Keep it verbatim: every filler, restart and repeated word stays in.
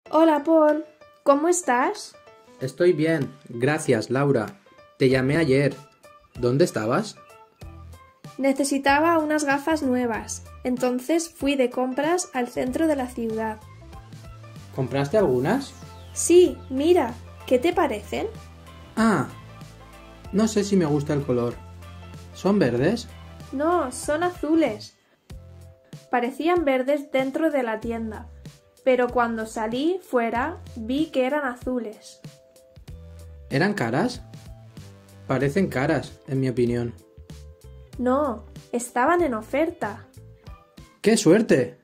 Hola, Paul. ¿Cómo estás? Estoy bien, gracias, Laura. Te llamé ayer. ¿Dónde estabas? Necesitaba unas gafas nuevas, entonces fui de compras al centro de la ciudad. ¿Compraste algunas? Sí, mira, ¿qué te parecen? Ah, no sé si me gusta el color. ¿Son verdes? No, son azules. Parecían verdes dentro de la tienda, pero cuando salí fuera vi que eran azules. ¿Eran caras? Parecen caras, en mi opinión. No, estaban en oferta. ¡Qué suerte!